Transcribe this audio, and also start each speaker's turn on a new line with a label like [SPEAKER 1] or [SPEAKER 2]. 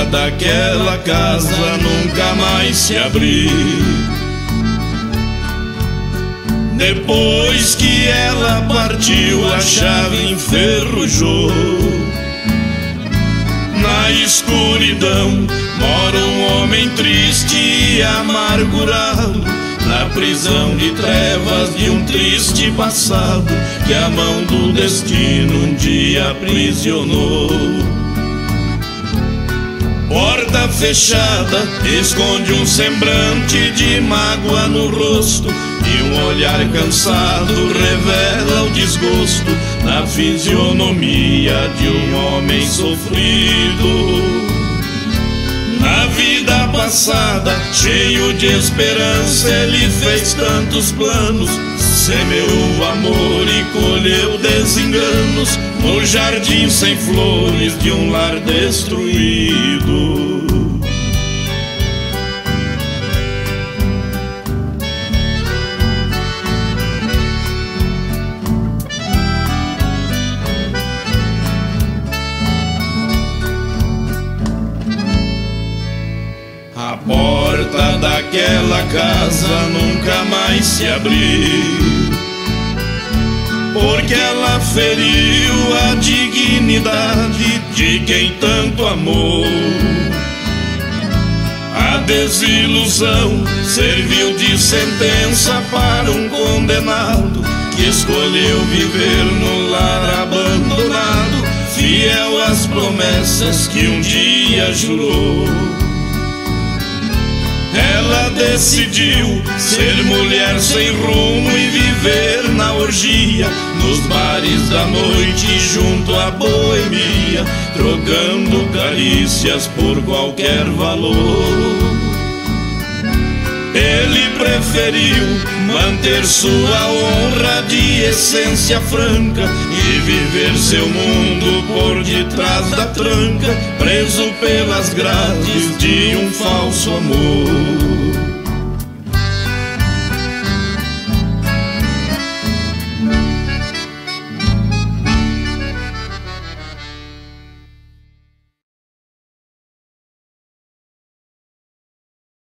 [SPEAKER 1] daquela casa nunca mais se abriu. Depois que ela partiu, a chave enferrujou. Na escuridão mora um homem triste e amargurado, na prisão de trevas de um triste passado que a mão do destino um dia aprisionou. Porta fechada esconde um semblante de mágoa no rosto, e um olhar cansado revela o desgosto na fisionomia de um homem sofrido. Na vida passada, cheio de esperança, ele fez tantos planos, semeou o amor e colheu desenganos no jardim sem flores de um lar destruído. A porta daquela casa nunca mais se abriu, porque ela feriu a dignidade de quem tanto amou. A desilusão serviu de sentença para um condenado que escolheu viver no lar abandonado, fiel às promessas que um dia jurou. Ela decidiu ser mulher sem rumo e viver na orgia, nos bares da noite junto à boemia, trocando carícias por qualquer valor. Ele preferiu manter sua honra de essência franca e viver seu mundo por detrás da tranca, preso pelas grades de um falso amor.